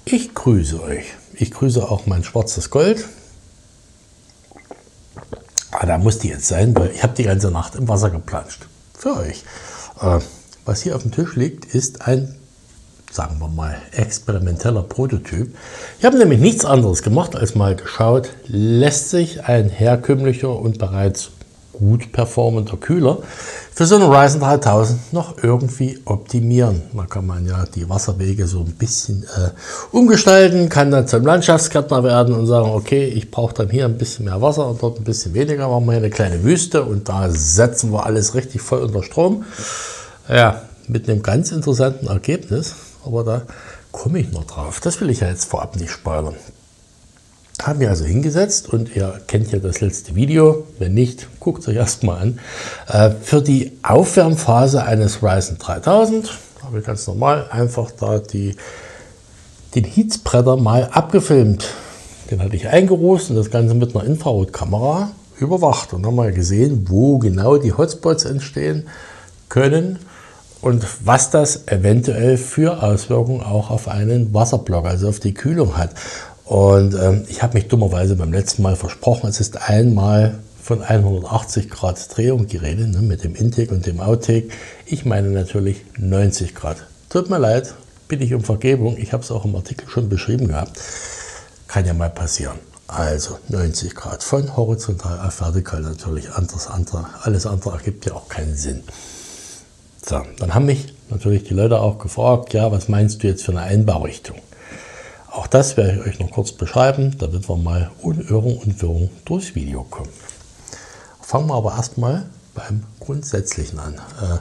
Ich grüße euch. Ich grüße auch mein schwarzes Gold. Da muss die jetzt sein, weil ich habe die ganze Nacht im Wasser geplanscht. Für euch. Was hier auf dem Tisch liegt, ist ein, sagen wir mal, experimenteller Prototyp. Ich habe nämlich nichts anderes gemacht, als mal geschaut, lässt sich ein herkömmlicher und bereits gut performender Kühler für so einen Ryzen 3000 noch irgendwie optimieren. Da kann man ja die Wasserwege so ein bisschen umgestalten, kann dann zum Landschaftsgärtner werden und sagen, okay, ich brauche dann hier ein bisschen mehr Wasser und dort ein bisschen weniger, machen wir hier eine kleine Wüste und da setzen wir alles richtig voll unter Strom. Ja, mit einem ganz interessanten Ergebnis, aber da komme ich noch drauf. Das will ich ja jetzt vorab nicht spoilern. Haben wir also hingesetzt und ihr kennt ja das letzte Video, wenn nicht, guckt es euch erstmal an. Für die Aufwärmphase eines Ryzen 3000 habe ich ganz normal einfach da den Heatspreader mal abgefilmt. Den hatte ich eingerußt und das Ganze mit einer Infrarotkamera überwacht und haben mal gesehen, wo genau die Hotspots entstehen können und was das eventuell für Auswirkungen auch auf einen Wasserblock, also auf die Kühlung hat. Und ich habe mich dummerweise beim letzten Mal versprochen, es ist einmal von 180 Grad Drehung die Rede, ne, mit dem Intake und dem Outtake. Ich meine natürlich 90 Grad. Tut mir leid, bitte ich um Vergebung. Ich habe es auch im Artikel schon beschrieben gehabt. Kann ja mal passieren. Also 90 Grad von horizontal auf vertikal natürlich. Alles andere ergibt ja auch keinen Sinn. So, dann haben mich natürlich die Leute auch gefragt, ja, was meinst du jetzt für eine Einbaurichtung? Auch das werde ich euch noch kurz beschreiben, damit wir mal ohne Irrung und Wirrung durchs Video kommen. Fangen wir aber erstmal beim Grundsätzlichen an.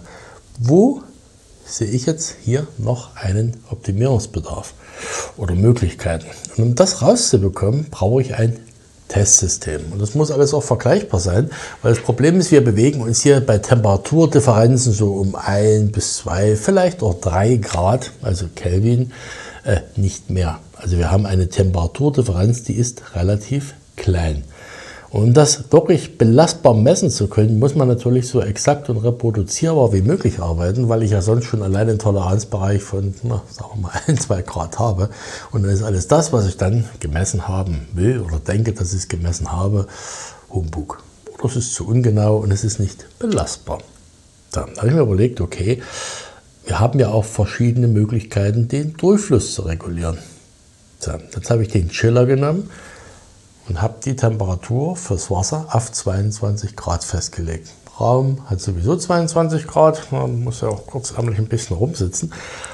Wo sehe ich jetzt hier noch einen Optimierungsbedarf oder Möglichkeiten? Und um das rauszubekommen, brauche ich ein Testsystem. Und das muss alles auch vergleichbar sein, weil das Problem ist, wir bewegen uns hier bei Temperaturdifferenzen so um 1 bis 2, vielleicht auch 3 Grad, also Kelvin, nicht mehr. Also wir haben eine Temperaturdifferenz, die ist relativ klein. Und um das wirklich belastbar messen zu können, muss man natürlich so exakt und reproduzierbar wie möglich arbeiten, weil ich ja sonst schon allein einen Toleranzbereich von, sagen wir mal, 1-2 Grad habe. Und dann ist alles das, was ich dann gemessen haben will oder denke, dass ich es gemessen habe, Humbug. Oder es ist zu ungenau und es ist nicht belastbar. So, da habe ich mir überlegt, okay, wir haben ja auch verschiedene Möglichkeiten, den Durchfluss zu regulieren. So, jetzt habe ich den Chiller genommen und habe die Temperatur fürs Wasser auf 22 Grad festgelegt. Raum hat sowieso 22 Grad, man muss ja auch kurzärmlich ein bisschen rumsitzen,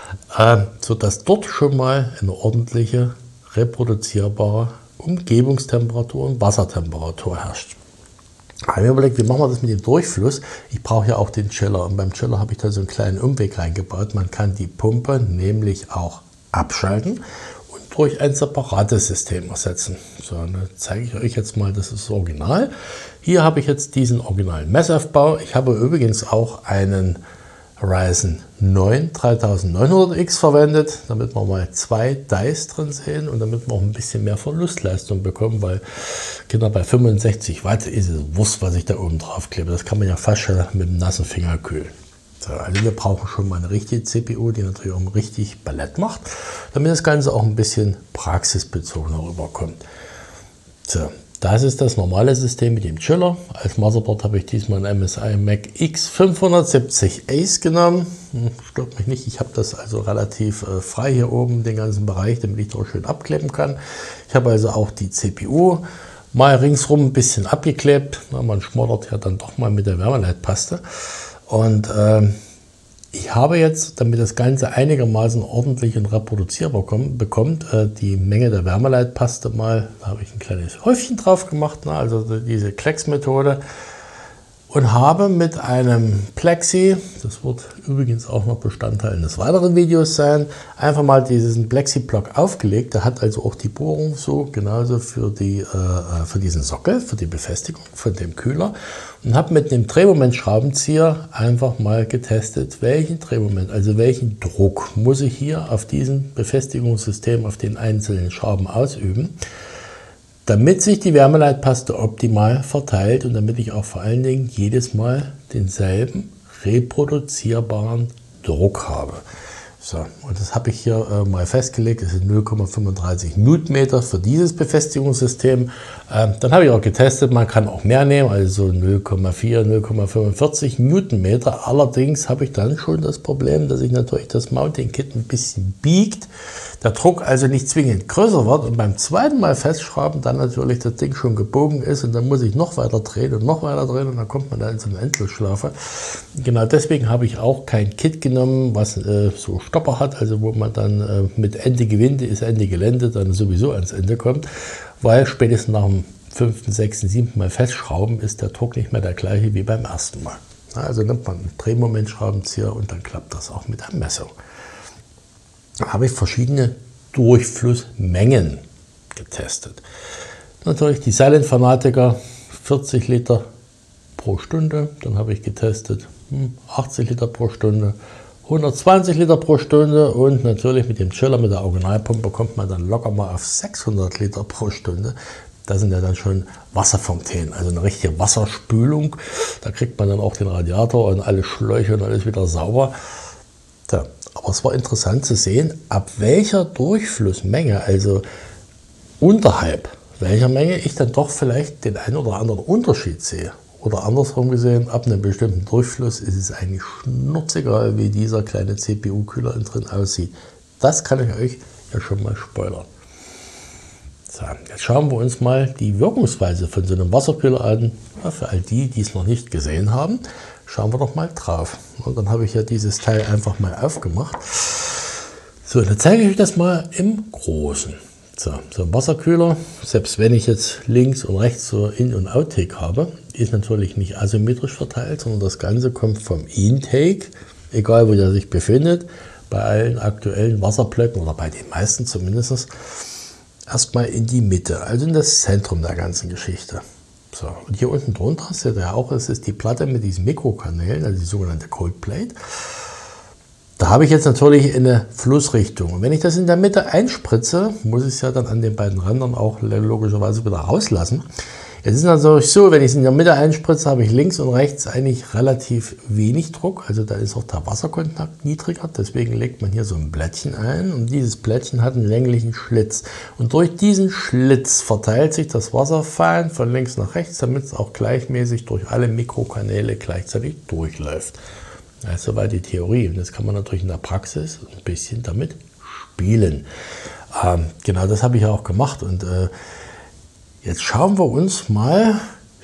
sodass dort schon mal eine ordentliche, reproduzierbare Umgebungstemperatur und Wassertemperatur herrscht. Ich habe mir überlegt, wie machen wir das mit dem Durchfluss? Ich brauche ja auch den Chiller und beim Chiller habe ich da so einen kleinen Umweg reingebaut. Man kann die Pumpe nämlich auch abschalten und durch ein separates System ersetzen. So, dann zeige ich euch jetzt mal, das ist das Original. Hier habe ich jetzt diesen originalen Messaufbau. Ich habe übrigens auch einen Ryzen 9 3900X verwendet, damit wir mal 2 Dice drin sehen und damit wir auch ein bisschen mehr Verlustleistung bekommen, weil genau bei 65 Watt ist es Wurst, was ich da oben drauf klebe. Das kann man ja fast schon mit dem nassen Finger kühlen. So, also wir brauchen schon mal eine richtige CPU, die natürlich auch richtig Ballett macht, damit das Ganze auch ein bisschen praxisbezogener rüberkommt. So, das ist das normale System mit dem Chiller. Als Motherboard habe ich diesmal ein MSI Mac X570 Ace genommen. Stört mich nicht, ich habe das also relativ frei hier oben, den ganzen Bereich, damit ich auch schön abkleben kann. Ich habe also auch die CPU mal ringsrum ein bisschen abgeklebt. Man schmoddert ja dann doch mal mit der Wärmeleitpaste. Und ich habe jetzt, damit das Ganze einigermaßen ordentlich und reproduzierbar bekommt, die Menge der Wärmeleitpaste mal, da habe ich ein kleines Häufchen drauf gemacht, ne, also diese Klecks-Methode, und habe mit einem Plexi, das wird übrigens auch noch Bestandteil eines weiteren Videos sein, einfach mal diesen Plexi-Block aufgelegt. Der hat also auch die Bohrung so genauso für diesen Sockel, für die Befestigung von dem Kühler, und habe mit dem Drehmomentschraubenzieher einfach mal getestet, welchen Drehmoment, also welchen Druck muss ich hier auf diesem Befestigungssystem, auf den einzelnen Schrauben ausüben, damit sich die Wärmeleitpaste optimal verteilt und damit ich auch vor allen Dingen jedes Mal denselben reproduzierbaren Druck habe. So, und das habe ich hier mal festgelegt, es sind 0,35 Newtonmeter für dieses Befestigungssystem. Dann habe ich auch getestet, man kann auch mehr nehmen, also 0,4, 0,45 Newtonmeter. Allerdings habe ich dann schon das Problem, dass sich natürlich das Mounting Kit ein bisschen biegt, der Druck also nicht zwingend größer wird und beim zweiten Mal festschrauben dann natürlich das Ding schon gebogen ist und dann muss ich noch weiter drehen und noch weiter drehen und dann kommt man da in so eine Endlosschlaufe. Genau deswegen habe ich auch kein Kit genommen, was so Stopper hat, also wo man dann mit Ende Gewinde ist Ende Gelände dann sowieso ans Ende kommt, weil spätestens nach dem 5., 6., 7. Mal festschrauben ist der Druck nicht mehr der gleiche wie beim ersten Mal. Also nimmt man einen Drehmomentschraubenzieher und dann klappt das auch mit der Messung. Da habe ich verschiedene Durchflussmengen getestet. Natürlich die Silent Fanatiker, 40 Liter pro Stunde. Dann habe ich getestet 80 Liter pro Stunde, 120 Liter pro Stunde und natürlich mit dem Chiller, mit der Originalpumpe kommt man dann locker mal auf 600 Liter pro Stunde. Das sind ja dann schon Wasserfontänen, also eine richtige Wasserspülung. Da kriegt man dann auch den Radiator und alle Schläuche und alles wieder sauber. Tja, aber es war interessant zu sehen, ab welcher Durchflussmenge, also unterhalb welcher Menge ich dann doch vielleicht den einen oder anderen Unterschied sehe. Oder andersrum gesehen, ab einem bestimmten Durchfluss ist es eigentlich schnurzegal, wie dieser kleine CPU-Kühler innen drin aussieht. Das kann ich euch ja schon mal spoilern. So, jetzt schauen wir uns mal die Wirkungsweise von so einem Wasserkühler an. Ja, für all die, die es noch nicht gesehen haben, schauen wir doch mal drauf. Und dann habe ich ja dieses Teil einfach mal aufgemacht. So, dann zeige ich euch das mal im Großen. So ein Wasserkühler, selbst wenn ich jetzt links und rechts so In- und Outtake habe, ist natürlich nicht asymmetrisch verteilt, sondern das Ganze kommt vom Intake, egal wo der sich befindet, bei allen aktuellen Wasserblöcken oder bei den meisten zumindest, erstmal in die Mitte, also in das Zentrum der ganzen Geschichte. So, und hier unten drunter seht ihr auch, es ist die Platte mit diesen Mikrokanälen, also die sogenannte Cold Plate. Da habe ich jetzt natürlich eine Flussrichtung. Und wenn ich das in der Mitte einspritze, muss ich es ja dann an den beiden Rändern auch logischerweise wieder rauslassen. Jetzt ist es natürlich so, wenn ich es in der Mitte einspritze, habe ich links und rechts eigentlich relativ wenig Druck. Also da ist auch der Wasserkontakt niedriger. Deswegen legt man hier so ein Blättchen ein. Und dieses Blättchen hat einen länglichen Schlitz. Und durch diesen Schlitz verteilt sich das Wasser fein von links nach rechts, damit es auch gleichmäßig durch alle Mikrokanäle gleichzeitig durchläuft. Das ist soweit die Theorie. Und jetzt kann man natürlich in der Praxis ein bisschen damit spielen. Genau das habe ich auch gemacht. Und jetzt schauen wir uns mal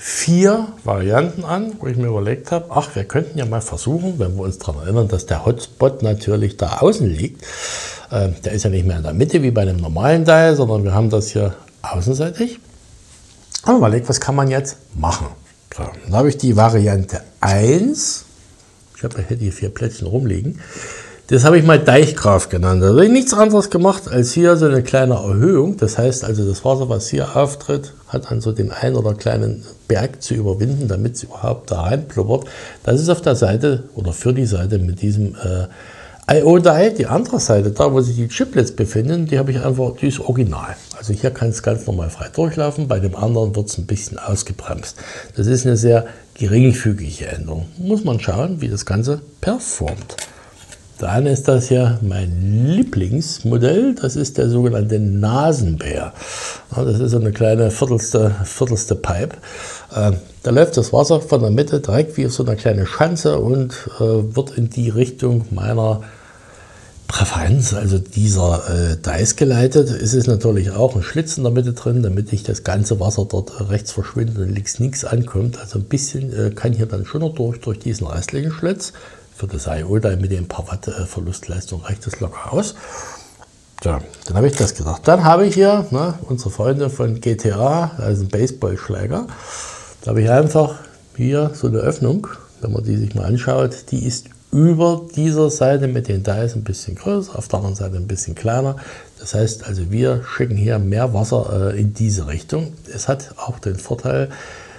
4 Varianten an, wo ich mir überlegt habe, ach, wir könnten ja mal versuchen, wenn wir uns daran erinnern, dass der Hotspot natürlich da außen liegt. Der ist ja nicht mehr in der Mitte wie bei einem normalen Dial, sondern wir haben das hier außenseitig. Und überlegt, was kann man jetzt machen? So, dann habe ich die Variante 1. Ich habe hier 4 Plättchen rumliegen. Das habe ich mal Deichgraf genannt. Da habe ich nichts anderes gemacht als hier so eine kleine Erhöhung. Das heißt also, das Wasser, was hier auftritt, hat an so den einen oder kleinen Berg zu überwinden, damit es überhaupt da reinpluppert. Das ist auf der Seite oder für die Seite mit diesem I/O-Die. Die andere Seite, da wo sich die Chiplets befinden, die habe ich einfach, die ist original. Also hier kann es ganz normal frei durchlaufen, bei dem anderen wird es ein bisschen ausgebremst. Das ist eine sehr geringfügige Änderung. Muss man schauen, wie das Ganze performt. Dann ist das hier mein Lieblingsmodell, das ist der sogenannte Nasenbär. Das ist so eine kleine viertelste Pipe. Da läuft das Wasser von der Mitte direkt wie auf so eine kleine Schanze und wird in die Richtung meiner Präferenz, also dieser Dice geleitet. Es ist natürlich auch ein Schlitz in der Mitte drin, damit nicht das ganze Wasser dort rechts verschwindet und links nichts ankommt. Also ein bisschen kann hier dann schon noch durch diesen restlichen Schlitz. Für das I/O-Die mit dem paar Watt Verlustleistung reicht das locker aus. Ja, dann habe ich das gedacht. Dann habe ich hier unsere Freunde von GTA, also ein Baseballschläger. Da habe ich einfach hier so eine Öffnung, wenn man die sich mal anschaut, die ist über dieser Seite mit den Dials ein bisschen größer, auf der anderen Seite ein bisschen kleiner. Das heißt also, wir schicken hier mehr Wasser in diese Richtung. Es hat auch den Vorteil,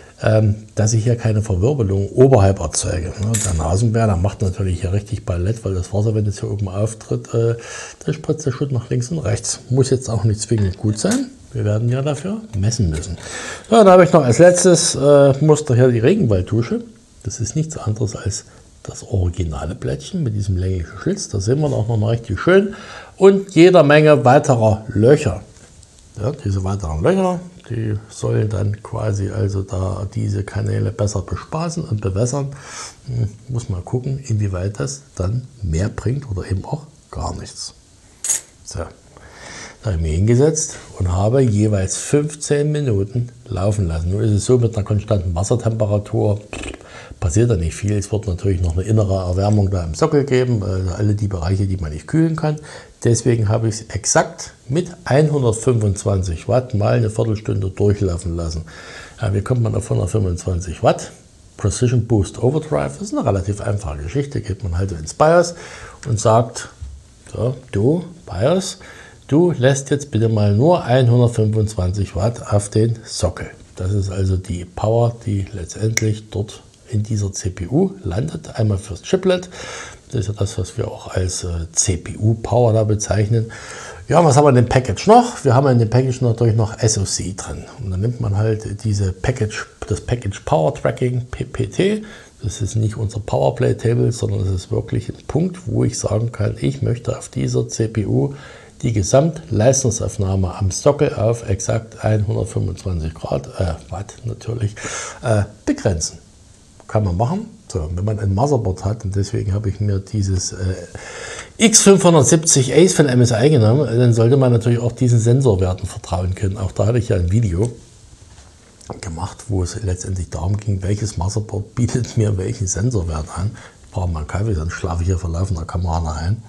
dass ich hier keine Verwirbelung oberhalb erzeuge. Der Nasenbär, der macht natürlich hier richtig Ballett, weil das Wasser, wenn es hier oben auftritt, das spritzt der schon nach links und rechts. Muss jetzt auch nicht zwingend gut sein. Wir werden ja dafür messen müssen. Ja, da habe ich noch als letztes Muster hier die Regenwalddusche. Das ist nichts anderes als das originale Plättchen mit diesem länglichen Schlitz. Da sehen wir auch noch richtig schön. Und jeder Menge weiterer Löcher. Ja, diese weiteren Löcher, die sollen dann quasi also da diese Kanäle besser bespaßen und bewässern. Muss man gucken, inwieweit das dann mehr bringt oder eben auch gar nichts. So, da habe ich mich hingesetzt und habe jeweils 15 Minuten laufen lassen. Nun ist es so, mit einer konstanten Wassertemperatur passiert da nicht viel. Es wird natürlich noch eine innere Erwärmung da im Sockel geben, also alle die Bereiche, die man nicht kühlen kann. Deswegen habe ich es exakt mit 125 Watt mal eine Viertelstunde durchlaufen lassen. Ja, wie kommt man auf 125 Watt? Precision Boost Overdrive, das ist eine relativ einfache Geschichte. Geht man halt ins BIOS und sagt, so, du BIOS, du lässt jetzt bitte mal nur 125 Watt auf den Sockel. Das ist also die Power, die letztendlich dort in dieser CPU landet. Einmal fürs Chiplet. Das ist ja das, was wir auch als CPU-Power da bezeichnen. Ja, was haben wir in dem Package noch? Wir haben in dem Package natürlich noch SoC drin. Und dann nimmt man halt das Package Power Tracking, PPT. Das ist nicht unser Powerplay Table, sondern es ist wirklich ein Punkt, wo ich sagen kann, ich möchte auf dieser CPU die Gesamtleistungsaufnahme am Sockel auf exakt 125 Watt natürlich begrenzen. Kann man machen. So, wenn man ein Motherboard hat, und deswegen habe ich mir dieses X570 Ace von MSI genommen, dann sollte man natürlich auch diesen Sensorwerten vertrauen können. Auch da hatte ich ja ein Video gemacht, wo es letztendlich darum ging, welches Motherboard bietet mir welchen Sensorwert an. Ich brauche mal einen Kaffee, sonst schlafe ich hier vor laufender Kamera ein.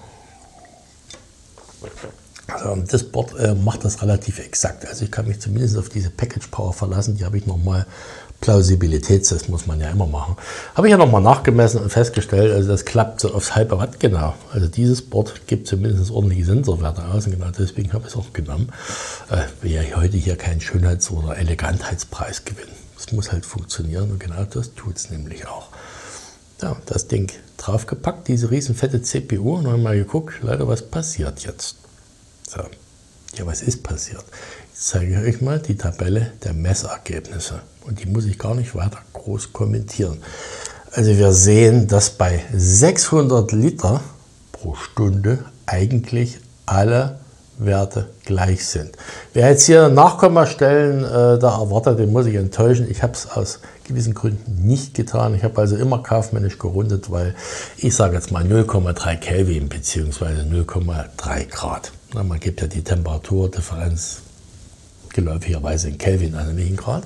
Also das Board macht das relativ exakt. Also ich kann mich zumindest auf diese Package Power verlassen. Die habe ich nochmal Plausibilitätstest, muss man ja immer machen. Habe ich ja nochmal nachgemessen und festgestellt, also das klappt so aufs halbe Watt genau. Also dieses Board gibt zumindest ordentliche Sensorwerte aus und genau deswegen habe ich es auch genommen. Will ja heute hier keinen Schönheits- oder Elegantheitspreis gewinnen. Es muss halt funktionieren und genau das tut es nämlich auch. Ja, das Ding draufgepackt, diese riesen fette CPU und dann mal geguckt, Leute, was passiert jetzt? So. Ja, was ist passiert? Jetzt zeige ich euch mal die Tabelle der Messergebnisse. Und die muss ich gar nicht weiter groß kommentieren. Also wir sehen, dass bei 600 Liter pro Stunde eigentlich alle Werte gleich sind. Wer jetzt hier Nachkommastellen da erwartet, den muss ich enttäuschen. Ich habe es aus gewissen Gründen nicht getan. Ich habe also immer kaufmännisch gerundet, weil ich sage jetzt mal 0,3 Kelvin bzw. 0,3 Grad. Na, man gibt ja die Temperaturdifferenz geläufigerweise in Kelvin, also nicht in Grad.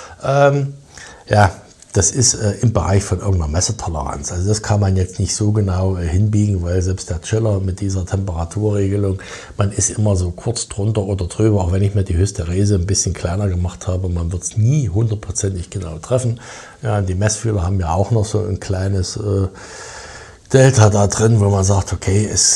Ja, das ist im Bereich von irgendeiner Messetoleranz. Also das kann man jetzt nicht so genau hinbiegen, weil selbst der Chiller mit dieser Temperaturregelung, man ist immer so kurz drunter oder drüber, auch wenn ich mir die Hysterese ein bisschen kleiner gemacht habe, man wird es nie hundertprozentig genau treffen. Ja, die Messfühler haben ja auch noch so ein kleines Delta da drin, wo man sagt, okay, es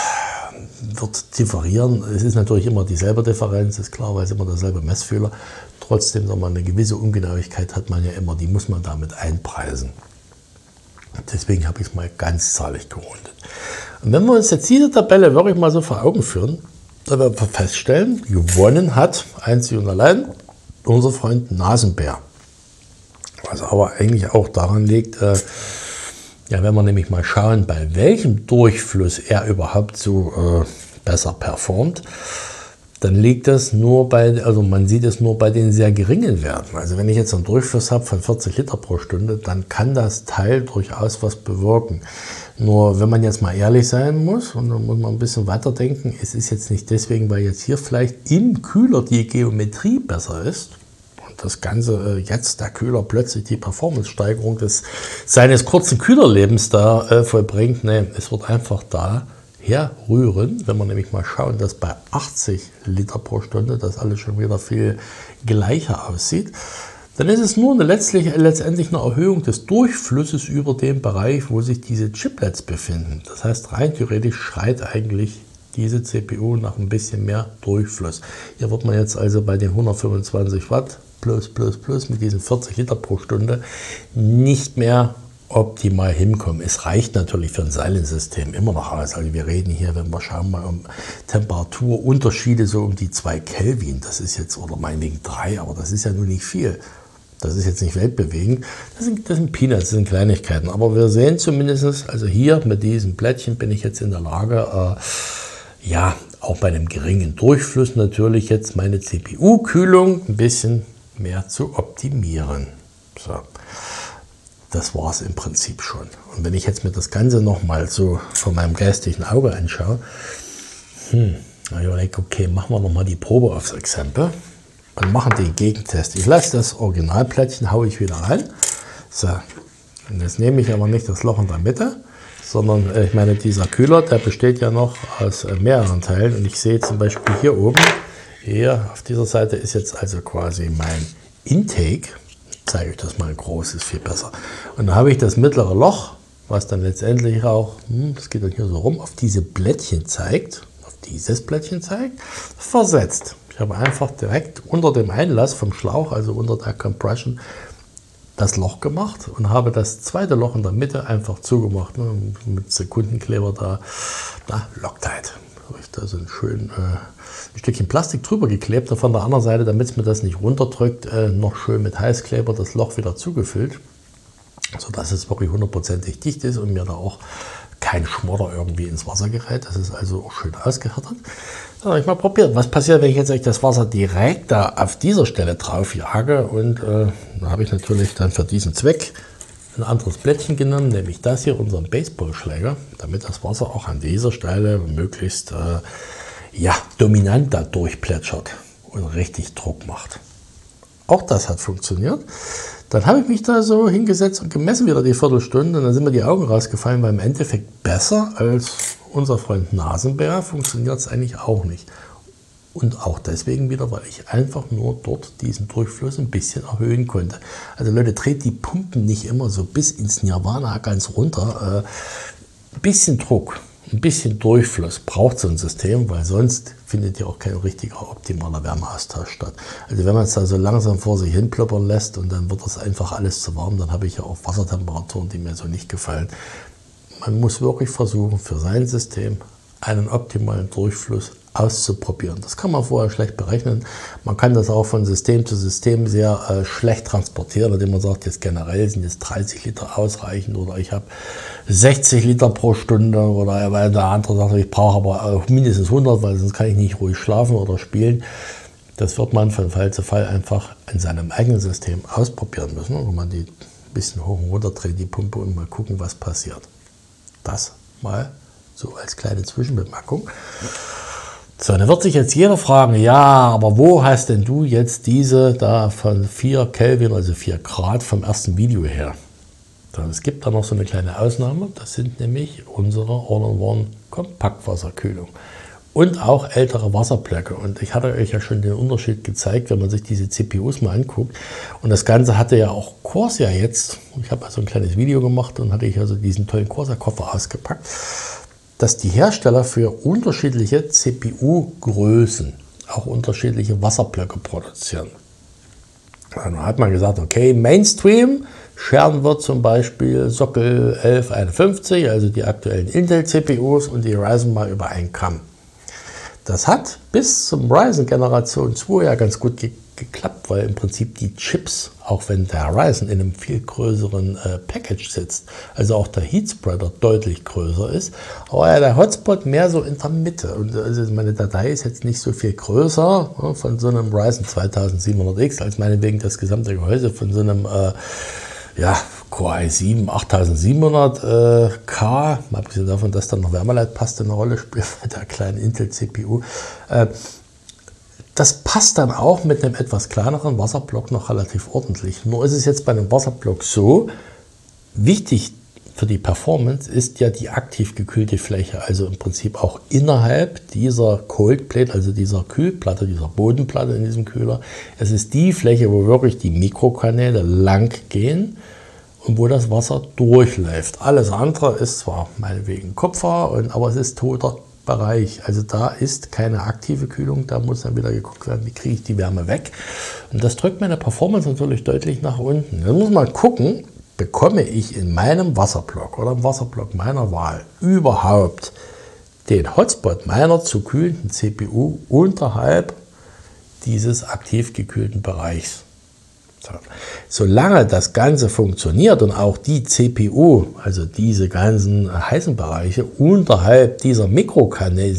wird differieren. Es ist natürlich immer dieselbe Differenz, ist klar, weil es immer derselbe Messfühler. Trotzdem, wenn man eine gewisse Ungenauigkeit hat man ja immer, die muss man damit einpreisen. Deswegen habe ich es mal ganzzahlig gerundet. Und wenn wir uns jetzt diese Tabelle wirklich mal so vor Augen führen, dann werden wir feststellen, gewonnen hat einzig und allein unser Freund Nasenbär. Was aber eigentlich auch daran liegt, ja, wenn wir nämlich mal schauen, bei welchem Durchfluss er überhaupt so besser performt, dann liegt das nur bei, also man sieht es nur bei den sehr geringen Werten. Also wenn ich jetzt einen Durchfluss habe von 40 Liter pro Stunde, dann kann das Teil durchaus was bewirken. Nur wenn man jetzt mal ehrlich sein muss, und dann muss man ein bisschen weiterdenken, es ist jetzt nicht deswegen, weil jetzt hier vielleicht im Kühler die Geometrie besser ist, das Ganze jetzt der Kühler plötzlich die Performance-Steigerung seines kurzen Kühlerlebens da vollbringt. Nee, es wird einfach da herrühren, wenn wir nämlich mal schauen, dass bei 80 Liter pro Stunde das alles schon wieder viel gleicher aussieht, dann ist es nur letztendlich eine Erhöhung des Durchflusses über den Bereich, wo sich diese Chiplets befinden. Das heißt, rein theoretisch schreit eigentlich diese CPU nach ein bisschen mehr Durchfluss. Hier wird man jetzt also bei den 125 Watt plus mit diesen 40 Liter pro Stunde nicht mehr optimal hinkommen. Es reicht natürlich für ein Silent-System immer noch aus. Also wir reden hier, wenn wir schauen mal um Temperaturunterschiede so um die 2 Kelvin. Das ist jetzt, oder meinetwegen 3, aber das ist ja nun nicht viel. Das ist jetzt nicht weltbewegend. Das sind Peanuts, das sind Kleinigkeiten. Aber wir sehen zumindest, also hier mit diesem Plättchen bin ich jetzt in der Lage, ja, auch bei einem geringen Durchfluss natürlich jetzt meine CPU-Kühlung ein bisschen mehr zu optimieren. So. Das war es im Prinzip schon. Und wenn ich jetzt mir das Ganze nochmal so von meinem geistigen Auge anschaue, ich überlege, okay, machen wir nochmal die Probe aufs Exempel und machen den Gegentest. Ich lasse das Originalplättchen, haue ich wieder rein. So, und jetzt nehme ich aber nicht das Loch in der Mitte, sondern ich meine, dieser Kühler, der besteht ja noch aus mehreren Teilen. Und ich sehe zum Beispiel hier oben, hier auf dieser Seite ist jetzt also quasi mein Intake. Zeige ich das mal groß, ist viel besser. Und da habe ich das mittlere Loch, was dann letztendlich auch, das geht dann hier so rum, auf diese Plättchen zeigt, auf dieses Plättchen zeigt, versetzt. Ich habe einfach direkt unter dem Einlass vom Schlauch, also unter der Compression, das Loch gemacht und habe das zweite Loch in der Mitte einfach zugemacht, ne, mit Sekundenkleber da, Loctite. Habe ich da so ein schön ein Stückchen Plastik drüber geklebt und von der anderen Seite, damit es mir das nicht runterdrückt, noch schön mit Heißkleber das Loch wieder zugefüllt, sodass es wirklich hundertprozentig dicht ist und mir da auch kein Schmodder irgendwie ins Wasser gerät. Das ist also auch schön ausgehärtet. Dann habe ich mal probiert, was passiert, wenn ich jetzt das Wasser direkt da auf dieser Stelle drauf jage. Und da habe ich natürlich dann für diesen Zweck ein anderes Plättchen genommen, nämlich das hier, unseren Baseballschläger, damit das Wasser auch an dieser Stelle möglichst ja, dominant da durchplätschert und richtig Druck macht. Auch das hat funktioniert. Dann habe ich mich da so hingesetzt und gemessen wieder die Viertelstunde und dann sind mir die Augen rausgefallen, weil im Endeffekt besser als unser Freund Nasenbär funktioniert es eigentlich auch nicht. Und auch deswegen wieder, weil ich einfach nur dort diesen Durchfluss ein bisschen erhöhen konnte. Also Leute, dreht die Pumpen nicht immer so bis ins Nirvana ganz runter. Ein bisschen Druck, ein bisschen Durchfluss braucht so ein System, weil sonst findet ja auch kein richtiger optimaler Wärmeaustausch statt. Also wenn man es da so langsam vor sich hin ploppern lässt und dann wird das einfach alles zu warm, dann habe ich ja auch Wassertemperaturen, die mir so nicht gefallen. Man muss wirklich versuchen, für sein System einen optimalen Durchfluss auszuprobieren. Das kann man vorher schlecht berechnen. Man kann das auch von System zu System sehr schlecht transportieren, indem man sagt, jetzt generell sind jetzt 30 Liter ausreichend oder ich habe 60 Liter pro Stunde oder weil der andere sagt, ich brauche aber auch mindestens 100, weil sonst kann ich nicht ruhig schlafen oder spielen. Das wird man von Fall zu Fall einfach in seinem eigenen System ausprobieren müssen, wo man die ein bisschen hoch und runter dreht, die Pumpe, und mal gucken, was passiert. Das mal so als kleine Zwischenbemerkung. So, dann wird sich jetzt jeder fragen, ja, aber wo hast denn du jetzt diese da von 4 Kelvin, also 4 Grad vom ersten Video her? So, es gibt da noch so eine kleine Ausnahme, das sind nämlich unsere All-in-One Kompaktwasserkühlung und auch ältere Wasserblöcke. Und ich hatte euch ja schon den Unterschied gezeigt, wenn man sich diese CPUs mal anguckt. Und das Ganze hatte ja auch Corsair jetzt, ich habe also ein kleines Video gemacht und hatte ich also diesen tollen Corsair-Koffer ausgepackt, dass die Hersteller für unterschiedliche CPU-Größen auch unterschiedliche Wasserblöcke produzieren. Dann hat man gesagt, okay, Mainstream scheren wir zum Beispiel Sockel 1151, also die aktuellen Intel-CPUs und die Ryzen mal über einen Kamm. Das hat bis zum Ryzen Generation 2 ja ganz gut geklappt, weil im Prinzip die Chips, auch wenn der Ryzen in einem viel größeren Package sitzt, also auch der Heatspreader deutlich größer ist, aber ja, der Hotspot mehr so in der Mitte. Und also meine Datei ist jetzt nicht so viel größer von so einem Ryzen 2700X als meinetwegen das gesamte Gehäuse von so einem Core i7 8700K, mal abgesehen davon, dass dann noch Wärmeleitpaste eine Rolle spielt mit der kleinen Intel-CPU. Das passt dann auch mit einem etwas kleineren Wasserblock noch relativ ordentlich. Nur ist es jetzt bei einem Wasserblock so, wichtig für die Performance ist ja die aktiv gekühlte Fläche, also im Prinzip auch innerhalb dieser Cold Plate, also dieser Kühlplatte, dieser Bodenplatte in diesem Kühler. Es ist die Fläche, wo wirklich die Mikrokanäle lang gehen und wo das Wasser durchläuft. Alles andere ist zwar meinetwegen Kupfer, aber es ist toter Bereich. Also da ist keine aktive Kühlung, da muss dann wieder geguckt werden, wie kriege ich die Wärme weg. Und das drückt meine Performance natürlich deutlich nach unten. Dann muss man gucken, bekomme ich in meinem Wasserblock oder im Wasserblock meiner Wahl überhaupt den Hotspot meiner zu kühlenden CPU unterhalb dieses aktiv gekühlten Bereichs. So. Solange das Ganze funktioniert und auch die CPU, also diese ganzen heißen Bereiche, sich unterhalb dieser Mikrokanäle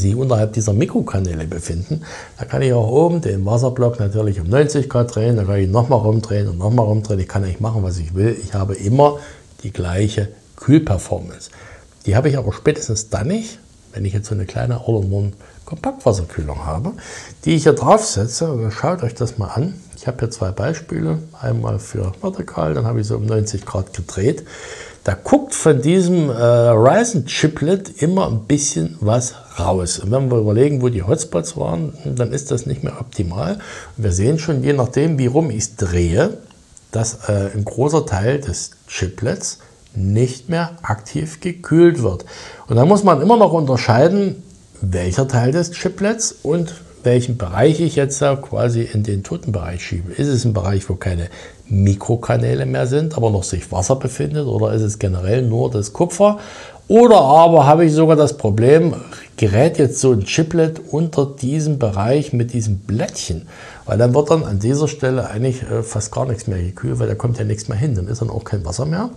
befinden, da kann ich auch oben den Wasserblock natürlich um 90 Grad drehen, dann kann ich nochmal rumdrehen und nochmal rumdrehen. Ich kann eigentlich machen, was ich will. Ich habe immer die gleiche Kühlperformance. Die habe ich aber spätestens dann nicht, wenn ich jetzt so eine kleine All-in-One Kompaktwasserkühlung habe, die ich hier drauf setze. Und schaut euch das mal an. Ich habe hier zwei Beispiele, einmal für vertikal, dann habe ich so um 90 Grad gedreht. Da guckt von diesem Ryzen Chiplet immer ein bisschen was raus. Und wenn wir überlegen, wo die Hotspots waren, dann ist das nicht mehr optimal. Und wir sehen schon, je nachdem, wie rum ich es drehe, dass ein großer Teil des Chiplets nicht mehr aktiv gekühlt wird. Und da muss man immer noch unterscheiden, welcher Teil des Chiplets und welchen Bereich ich jetzt quasi in den toten Bereich schiebe. Ist es ein Bereich, wo keine Mikrokanäle mehr sind, aber noch sich Wasser befindet, oder ist es generell nur das Kupfer? Oder aber habe ich sogar das Problem, gerät jetzt so ein Chiplet unter diesem Bereich mit diesem Blättchen, weil dann wird dann an dieser Stelle eigentlich fast gar nichts mehr gekühlt, weil da kommt ja nichts mehr hin, dann ist dann auch kein Wasser mehr.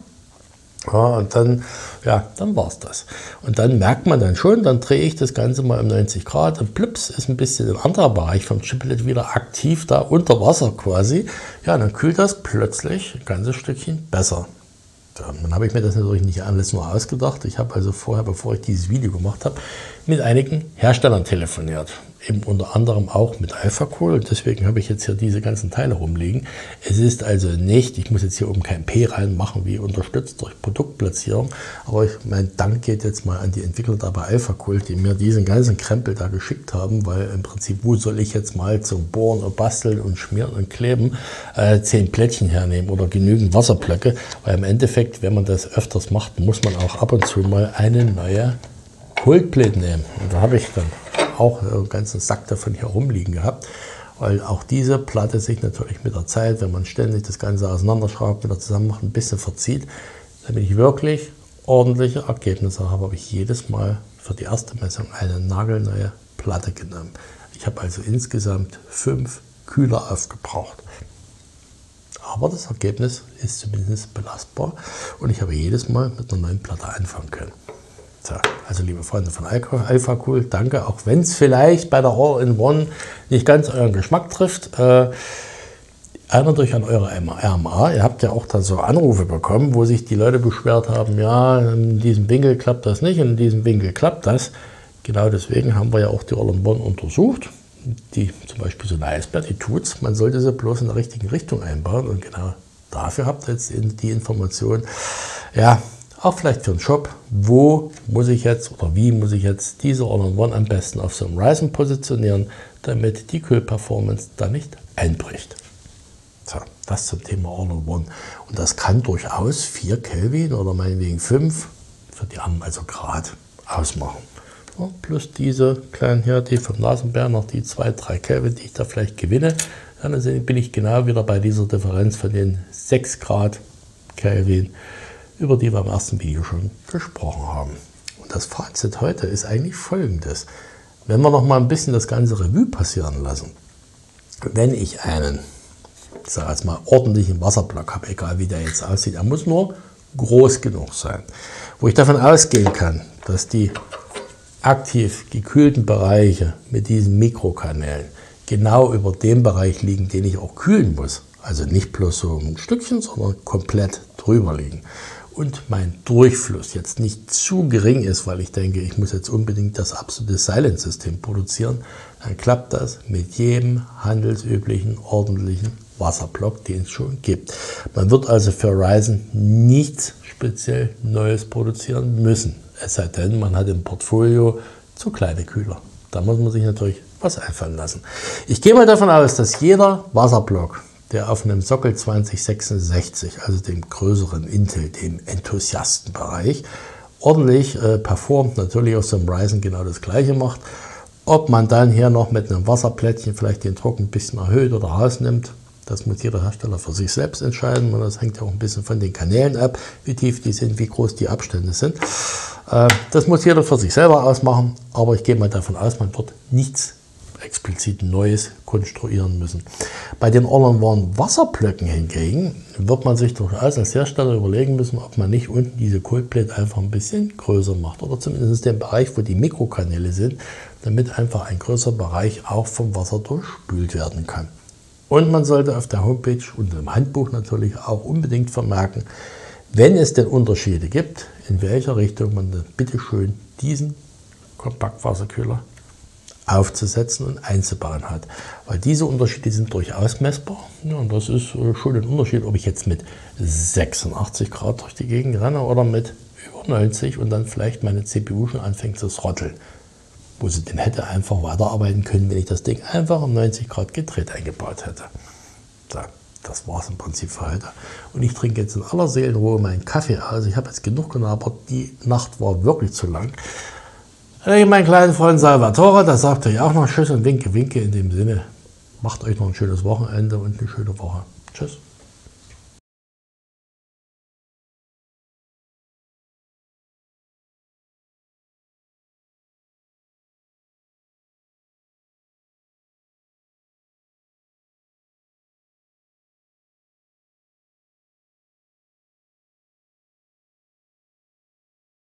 Ja, und dann war es das. Und dann merkt man dann schon, dann drehe ich das Ganze mal um 90 Grad und plups ist ein bisschen ein anderer Bereich vom Chiplet wieder aktiv da unter Wasser quasi. Ja, dann kühlt das plötzlich ein ganzes Stückchen besser. Dann habe ich mir das natürlich nicht alles nur ausgedacht. Ich habe also vorher, bevor ich dieses Video gemacht habe, mit einigen Herstellern telefoniert. Eben unter anderem auch mit Alphacool. Und deswegen habe ich jetzt hier diese ganzen Teile rumliegen. Es ist also nicht, ich muss jetzt hier oben kein P reinmachen, wie unterstützt durch Produktplatzierung. Aber mein Dank geht jetzt mal an die Entwickler da bei Alphacool, die mir diesen ganzen Krempel da geschickt haben. Weil im Prinzip, wo soll ich jetzt mal zum Bohren und Basteln und Schmieren und Kleben 10 Plättchen hernehmen oder genügend Wasserblöcke. Weil im Endeffekt, wenn man das öfters macht, muss man auch ab und zu mal eine neue Coldplate nehmen. Und da habe ich dann auch einen ganzen Sack davon hier rumliegen gehabt, weil auch diese Platte sich natürlich mit der Zeit, wenn man ständig das Ganze auseinanderschraubt, wieder zusammen macht, ein bisschen verzieht. Damit ich wirklich ordentliche Ergebnisse habe, habe ich jedes Mal für die erste Messung eine nagelneue Platte genommen. Ich habe also insgesamt 5 Kühler aufgebraucht. Aber das Ergebnis ist zumindest belastbar und ich habe jedes Mal mit einer neuen Platte anfangen können. So, also liebe Freunde von Alphacool, danke, auch wenn es vielleicht bei der All-in-One nicht ganz euren Geschmack trifft. Erinnert euch an eure RMA. Ihr habt ja auch da so Anrufe bekommen, wo sich die Leute beschwert haben, ja, in diesem Winkel klappt das nicht, in diesem Winkel klappt das. Genau deswegen haben wir ja auch die All-in-One untersucht. Die zum Beispiel so eine Eisbär, die tut's. Man sollte sie bloß in der richtigen Richtung einbauen und genau dafür habt ihr jetzt die Information. Ja, auch vielleicht für den Shop, wo muss ich jetzt oder wie muss ich jetzt diese All-in-One am besten auf so einem Ryzen positionieren, damit die Kühlperformance da nicht einbricht. So, das zum Thema All-in-One. Und das kann durchaus 4 Kelvin oder meinetwegen 5 für die anderen, also Grad, ausmachen. Ja, plus diese kleinen hier, die vom Nasenbär, noch die 2-3 Kelvin, die ich da vielleicht gewinne. Ja, dann bin ich genau wieder bei dieser Differenz von den 6 Grad Kelvin, über die wir im ersten Video schon gesprochen haben. Und das Fazit heute ist eigentlich folgendes. Wenn wir noch mal ein bisschen das ganze Revue passieren lassen. Wenn ich einen, ich sage jetzt mal, ordentlichen Wasserblock habe, egal wie der jetzt aussieht, er muss nur groß genug sein, wo ich davon ausgehen kann, dass die aktiv gekühlten Bereiche mit diesen Mikrokanälen genau über dem Bereich liegen, den ich auch kühlen muss. Also nicht bloß so ein Stückchen, sondern komplett drüber liegen. Und mein Durchfluss jetzt nicht zu gering ist, weil ich denke, ich muss jetzt unbedingt das absolute Silent-System produzieren, dann klappt das mit jedem handelsüblichen, ordentlichen Wasserblock, den es schon gibt. Man wird also für Ryzen nichts speziell Neues produzieren müssen. Es sei denn, man hat im Portfolio zu kleine Kühler. Da muss man sich natürlich was einfallen lassen. Ich gehe mal davon aus, dass jeder Wasserblock, der auf einem Sockel 2066, also dem größeren Intel, dem Enthusiastenbereich, ordentlich performt, natürlich auf so einem Ryzen genau das gleiche macht. Ob man dann hier noch mit einem Wasserplättchen vielleicht den Druck ein bisschen erhöht oder rausnimmt, das muss jeder Hersteller für sich selbst entscheiden. Und das hängt ja auch ein bisschen von den Kanälen ab, wie tief die sind, wie groß die Abstände sind. Das muss jeder für sich selber ausmachen, aber ich gehe mal davon aus, man wird nichts explizit Neues konstruieren müssen. Bei den All-in-One Wasserblöcken hingegen wird man sich durchaus als Hersteller überlegen müssen, ob man nicht unten diese Coldplate einfach ein bisschen größer macht oder zumindest den Bereich, wo die Mikrokanäle sind, damit einfach ein größerer Bereich auch vom Wasser durchspült werden kann. Und man sollte auf der Homepage und im Handbuch natürlich auch unbedingt vermerken, wenn es denn Unterschiede gibt, in welcher Richtung man dann bitteschön diesen Kompaktwasserkühler aufzusetzen und einzubauen hat. Weil diese Unterschiede sind durchaus messbar. Ja, und das ist schon ein Unterschied, ob ich jetzt mit 86 Grad durch die Gegend renne oder mit über 90 und dann vielleicht meine CPU schon anfängt zu throtteln. Wo sie denn hätte einfach weiterarbeiten können, wenn ich das Ding einfach um 90 Grad gedreht eingebaut hätte. So, das war es im Prinzip für heute. Und ich trinke jetzt in aller Seelenruhe meinen Kaffee aus. Ich habe jetzt genug gelabert. Die Nacht war wirklich zu lang. Mein kleiner Freund Salvatore, der sagt euch auch noch Tschüss und Winke, Winke in dem Sinne. Macht euch noch ein schönes Wochenende und eine schöne Woche. Tschüss.